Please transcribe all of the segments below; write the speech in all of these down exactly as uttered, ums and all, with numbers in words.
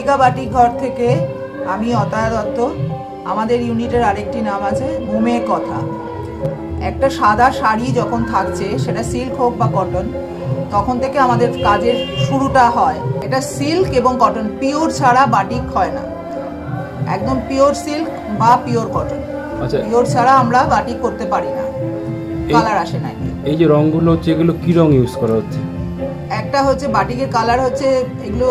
Mallika batik ঘর থেকে আমি অতয়া দত্ত। আমাদের ইউনিটের আরেকটি নাম আছে মোমে কথা। একটা সাদা শাড়ি যখন থাকছে, সেটা সিল্ক হোক বা কটন, তখন থেকে আমাদের কাজের শুরুটা হয়। এটা সিল্ক এবং কটন, পিওর ছাড়া বাটিক হয় না। একদম পিওর সিল্ক বা পিওর কটন, পিওর ছাড়া আমরা বাটিক করতে পারি না, কালার আসে না। এই যে রংগুলো হচ্ছে, এগুলো কি রং ইউজ করা হচ্ছে? একটা হচ্ছে বাটিকের কালার হচ্ছে, এগুলো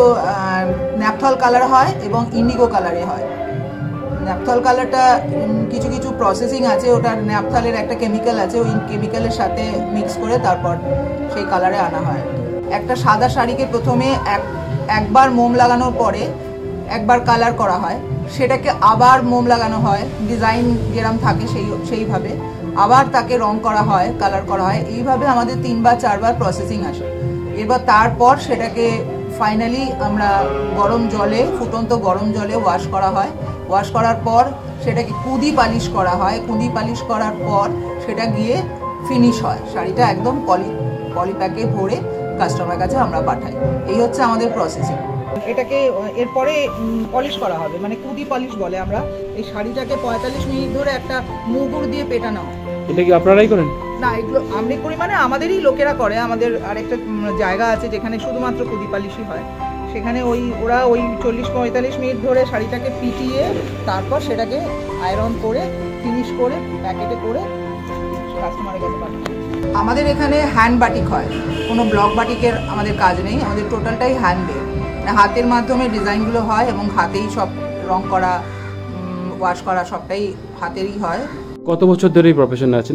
ন্যাপথল কালার হয় এবং ইন্ডিগো কালারে হয়। ন্যাপথল কালারটা কিছু কিছু প্রসেসিং আছে, ওটার ন্যাপথলের একটা কেমিক্যাল আছে, ওই কেমিক্যালের সাথে মিক্স করে তারপর সেই কালারে আনা হয়। একটা সাদা শাড়িকে প্রথমে এক একবার মোম লাগানোর পরে একবার কালার করা হয়, সেটাকে আবার মোম লাগানো হয়, ডিজাইন যেরকম থাকে সেই সেইভাবে আবার তাকে রং করা হয়, কালার করা হয়। এইভাবে আমাদের তিনবার চারবার প্রসেসিং আসে। এবার তারপর সেটাকে ফাইনালি আমরা গরম জলে, ফুটন্ত গরম জলে ওয়াশ করা হয়। ওয়াশ করার পর সেটাকে কুদি পালিশ করা হয়। কুদি পালিশ করার পর সেটা গিয়ে ফিনিশ হয়। শাড়িটা একদম পলি পলিপ্যাকে ভরে কাস্টমারের কাছে আমরা পাঠাই। এই হচ্ছে আমাদের প্রসেসিং। এটাকে এরপরে পলিশ করা হবে, মানে কুদি পালিশ বলে আমরা। এই শাড়িটাকে পঁয়তাল্লিশ মিনিট ধরে একটা মুগুর দিয়ে পেটানো হয়। এটা কি আপনারাই করেন? না, এগুলো আমরা করি, মানে আমাদেরই লোকেরা করে। আমাদের আরেকটা জায়গা আছে যেখানে শুধুমাত্র কুদি পালিশই হয়। সেখানে ওই ওরা ওই চল্লিশ পঁয়তাল্লিশ মিনিট ধরে শাড়িটাকে পিটিয়ে তারপর সেটাকে আয়রন করে ফিনিশ করে প্যাকেটে করে কাস্টমারের কাছে পাঠায়। আমাদের এখানে হ্যান্ড বাটিক হয়, কোনো ব্লক বাটিকের আমাদের কাজ নেই। আমাদের টোটালটাই হ্যান্ডমেড, হাতের মাধ্যমে ডিজাইনগুলো হয় এবং হাতেই সব রং করা, ওয়াশ করা সবটাই হাতেরই হয়। কত বছর ধরে এই প্রফেশনে আছেন?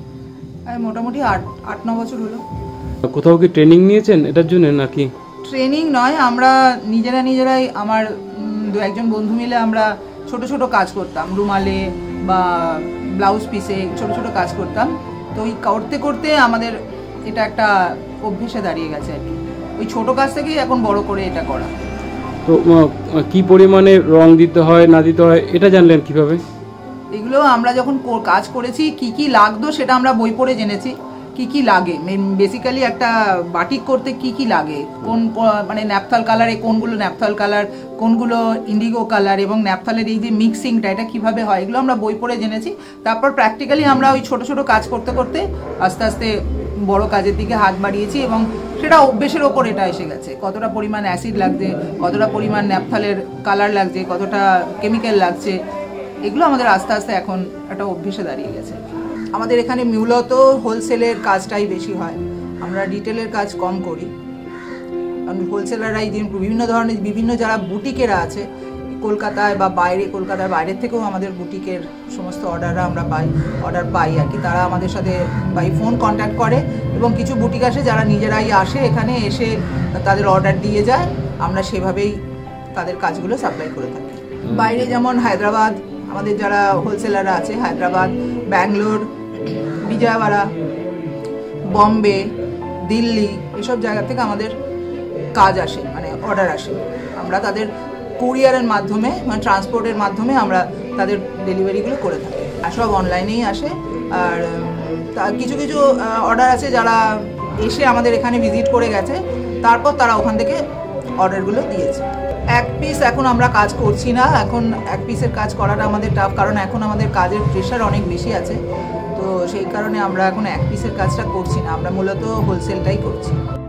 মোটামুটি আট আট ন বছর হলো। কোথাও কি ট্রেনিং নিয়েছেন এটার জন্য নাকি? ট্রেনিং নয়, আমরা নিজেরা নিজেরাই, আমার দু একজন বন্ধু মিলে আমরা ছোট ছোট কাজ করতাম, রুমালে বা ব্লাউজ পিসে ছোট ছোট কাজ করতাম। তো ওই করতে করতে আমাদের এটা একটা অভ্যেসে দাঁড়িয়ে গেছে আর কি। ওই ছোট কাজ থেকেই এখন বড় করে এটা করা। তো কি পরিমাণে রং দিতে হয় না দিতে হয় এটা জানলেন কিভাবে? এগুলো আমরা যখন কাজ করেছি, কি কি লাগতো সেটা আমরা বই পড়ে জেনেছি। কি কি লাগে বেসিক্যালি একটা বাটিক করতে, কি কি লাগে, কোন মানে ন্যাপথল কালারে কোনগুলো ন্যাপথল কালার, কোনগুলো ইন্ডিগো কালার, এবং ন্যাপথলের এই যে মিক্সিংটা এটা কিভাবে হয়, এগুলো আমরা বই পড়ে জেনেছি। তারপর প্র্যাকটিক্যালি আমরা ওই ছোট ছোট কাজ করতে করতে আস্তে আস্তে বড় কাজের দিকে হাত বাড়িয়েছি এবং সেটা অভ্যেসের ওপর এটা এসে গেছে। কতটা পরিমাণ অ্যাসিড লাগছে, কতটা পরিমাণ ন্যাপথলের কালার লাগছে, কতটা কেমিক্যাল লাগছে, এগুলো আমাদের আস্তে আস্তে এখন একটা অভ্যেসে দাঁড়িয়ে গেছে। আমাদের এখানে মূলত হোলসেলের কাজটাই বেশি হয়, আমরা রিটেলের কাজ কম করি। কারণ হোলসেলাররাই বিভিন্ন ধরনের, বিভিন্ন যারা বুটিকেরা আছে কলকাতায় বা বাইরে, কলকাতার বাইরের থেকেও আমাদের বুটিকের সমস্ত অর্ডাররা আমরা পাই, অর্ডার পাই আর কি। তারা আমাদের সাথে বাই ফোন কন্ট্যাক্ট করে এবং কিছু বুটিক আসে যারা নিজেরাই আসে, এখানে এসে তাদের অর্ডার দিয়ে যায়। আমরা সেভাবেই তাদের কাজগুলো সাপ্লাই করে থাকি। বাইরে যেমন হায়দ্রাবাদ, আমাদের যারা হোলসেলাররা আছে, হায়দ্রাবাদ, ব্যাঙ্গালোর, বিজয়ওয়াড়া, বম্বে, দিল্লি, এসব জায়গা থেকে আমাদের কাজ আসে, মানে অর্ডার আসে। আমরা তাদের কুরিয়ারের মাধ্যমে, মানে ট্রান্সপোর্টের মাধ্যমে আমরা তাদের ডেলিভারিগুলো করে থাকি। আর সব অনলাইনেই আসে। আর কিছু কিছু অর্ডার আছে যারা এসে আমাদের এখানে ভিজিট করে গেছে, তারপর তারা ওখান থেকে অর্ডারগুলো দিয়েছে। এক পিস এখন আমরা কাজ করছি না, এখন এক পিসের কাজ করাটা আমাদের টাফ, কারণ এখন আমাদের কাজের প্রেশার অনেক বেশি আছে। তো সেই কারণে আমরা এখন এক পিসের কাজটা করছি না, আমরা মূলত হোলসেলটাই করছি।